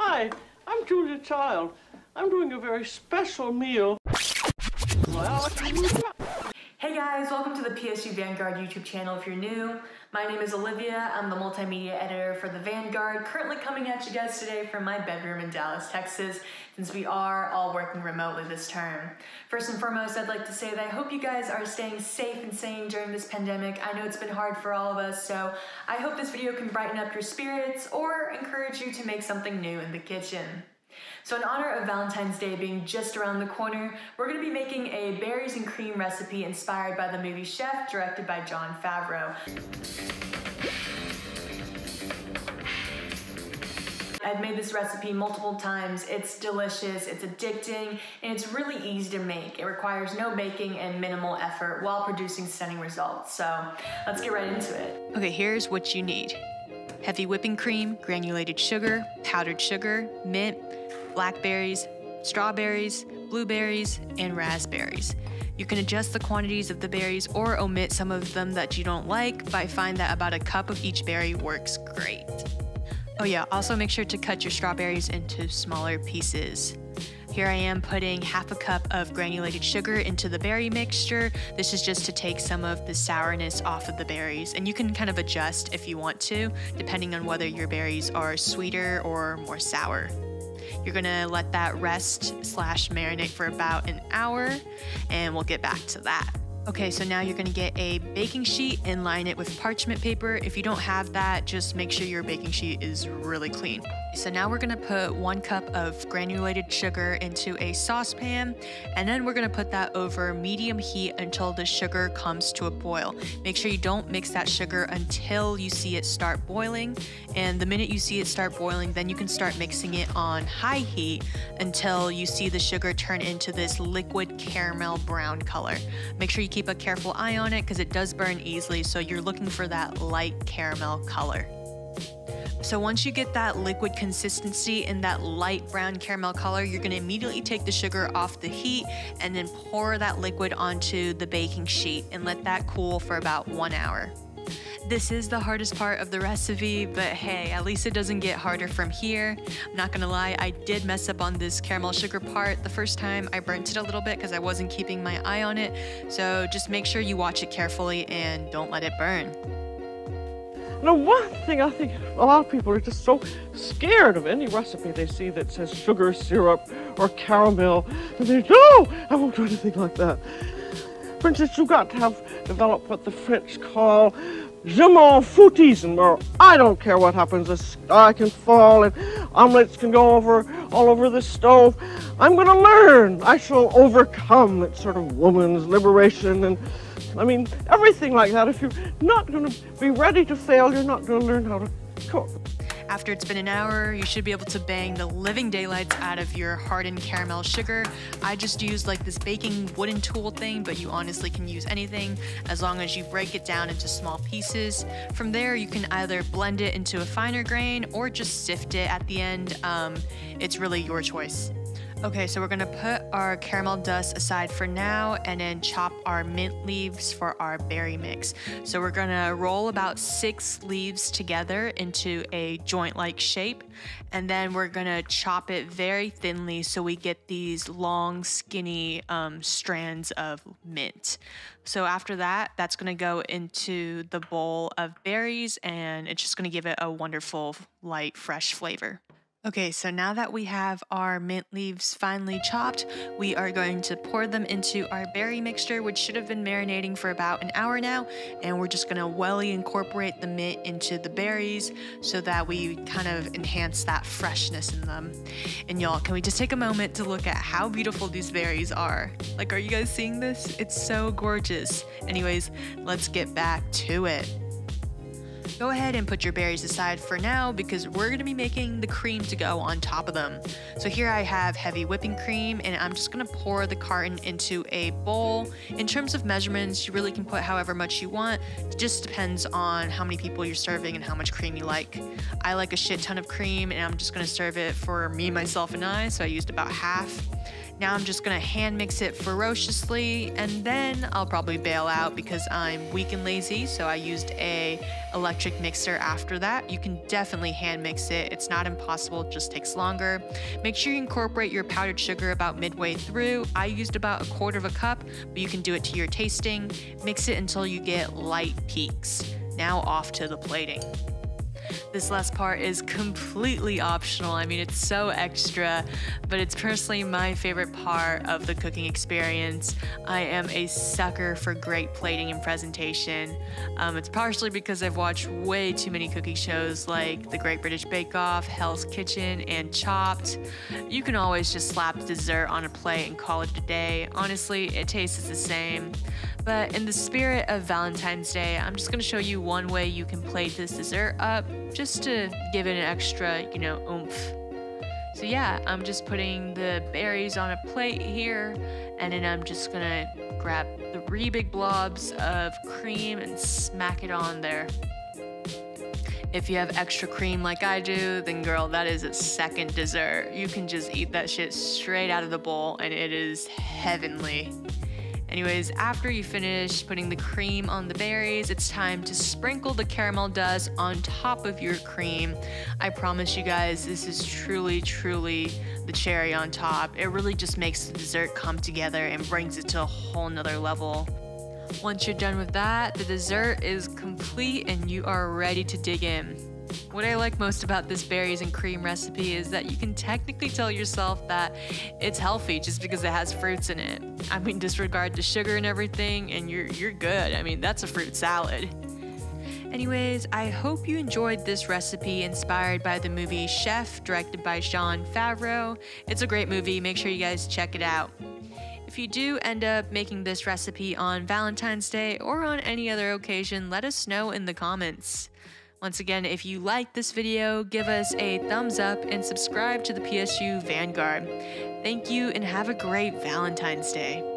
Hi, I'm Julia Child. I'm doing a very special meal. Hey guys, welcome to the PSU Vanguard YouTube channel if you're new. My name is Olivia. I'm the multimedia editor for the Vanguard, currently coming at you guys today from my bedroom in Dallas, Texas, since we are all working remotely this term. First and foremost, I'd like to say that I hope you guys are staying safe and sane during this pandemic. I know it's been hard for all of us, so I hope this video can brighten up your spirits or encourage you to make something new in the kitchen. So in honor of Valentine's Day being just around the corner, we're going to be making a berries and cream recipe inspired by the movie Chef, directed by Jon Favreau. I've made this recipe multiple times. It's delicious, it's addicting, and it's really easy to make. It requires no baking and minimal effort while producing stunning results. So let's get right into it. Okay, here's what you need. Heavy whipping cream, granulated sugar, powdered sugar, mint, blackberries, strawberries, blueberries, and raspberries. You can adjust the quantities of the berries or omit some of them that you don't like, but I find that about a cup of each berry works great. Oh yeah, also make sure to cut your strawberries into smaller pieces. Here I am putting half a cup of granulated sugar into the berry mixture. This is just to take some of the sourness off of the berries, and you can kind of adjust if you want to, depending on whether your berries are sweeter or more sour. You're gonna let that rest/marinate for about an hour, and we'll get back to that. Okay, so now you're gonna get a baking sheet and line it with parchment paper. If you don't have that, just make sure your baking sheet is really clean. So now we're gonna put 1 cup of granulated sugar into a saucepan, and then we're gonna put that over medium heat until the sugar comes to a boil. Make sure you don't mix that sugar until you see it start boiling, and the minute you see it start boiling, then you can start mixing it on high heat until you see the sugar turn into this liquid caramel brown color. Make sure you keep a careful eye on it because it does burn easily, so you're looking for that light caramel color. So once you get that liquid consistency and that light brown caramel color, you're gonna immediately take the sugar off the heat and then pour that liquid onto the baking sheet and let that cool for about 1 hour. This is the hardest part of the recipe, but hey, at least it doesn't get harder from here. I'm not gonna lie, I did mess up on this caramel sugar part. The first time I burnt it a little bit because I wasn't keeping my eye on it. So just make sure you watch it carefully and don't let it burn. Now, one thing I think a lot of people are just so scared of any recipe they see that says sugar syrup or caramel, and they no, I won't do anything like that. For instance, you've got to have developed what the French call je m'en foutisme, or I don't care what happens, the sky can fall and omelets can go all over the stove. I'm going to learn. I shall overcome that sort of woman's liberation, and I mean, everything like that. If you're not going to be ready to fail, you're not going to learn how to cook. After it's been an hour, you should be able to bang the living daylights out of your hardened caramel sugar. I just used like this baking wooden tool thing, but you honestly can use anything as long as you break it down into small pieces. From there, you can either blend it into a finer grain or just sift it at the end. It's really your choice. Okay, so we're gonna put our caramel dust aside for now and then chop our mint leaves for our berry mix. So we're gonna roll about 6 leaves together into a joint-like shape, and then we're gonna chop it very thinly so we get these long, skinny strands of mint. So after that, that's gonna go into the bowl of berries, and it's just gonna give it a wonderful, light, fresh flavor. Okay, so now that we have our mint leaves finely chopped, we are going to pour them into our berry mixture, which should have been marinating for about an hour now, and we're just gonna well incorporate the mint into the berries so that we kind of enhance that freshness in them. And y'all, can we just take a moment to look at how beautiful these berries are? Like, are you guys seeing this? It's so gorgeous. Anyways, let's get back to it. Go ahead and put your berries aside for now because we're going to be making the cream to go on top of them. So here I have heavy whipping cream, and I'm just going to pour the carton into a bowl. In terms of measurements, you really can put however much you want. It just depends on how many people you're serving and how much cream you like. I like a shit ton of cream, and I'm just going to serve it for me, myself, and I, so I used about half. Now I'm just gonna hand mix it ferociously, and then I'll probably bail out because I'm weak and lazy, so I used a electric mixer after that. You can definitely hand mix it. It's not impossible, it just takes longer. Make sure you incorporate your powdered sugar about midway through. I used about 1/4 cup, but you can do it to your tasting. Mix it until you get light peaks. Now off to the plating. This last part is completely optional. I mean, it's so extra, but it's personally my favorite part of the cooking experience. I am a sucker for great plating and presentation. It's partially because I've watched way too many cooking shows like The Great British Bake Off, Hell's Kitchen, and Chopped. You can always just slap the dessert on a plate and call it a day. Honestly, it tastes the same. But in the spirit of Valentine's Day, I'm just gonna show you one way you can plate this dessert up just to give it an extra, oomph. So yeah, I'm just putting the berries on a plate here, and then I'm just gonna grab 3 big blobs of cream and smack it on there. If you have extra cream like I do, then girl, that is a second dessert. You can just eat that shit straight out of the bowl, and it is heavenly. Anyways, after you finish putting the cream on the berries, it's time to sprinkle the caramel dust on top of your cream. I promise you guys, this is truly, truly the cherry on top. It really just makes the dessert come together and brings it to a whole nother level. Once you're done with that, the dessert is complete and you are ready to dig in. What I like most about this berries and cream recipe is that you can technically tell yourself that it's healthy just because it has fruits in it. I mean, disregard the sugar and everything and you're good. I mean, that's a fruit salad. Anyways, I hope you enjoyed this recipe inspired by the movie Chef, directed by Jon Favreau. It's a great movie, make sure you guys check it out. If you do end up making this recipe on Valentine's Day or on any other occasion, let us know in the comments. Once again, if you like this video, give us a thumbs up and subscribe to the PSU Vanguard. Thank you and have a great Valentine's Day.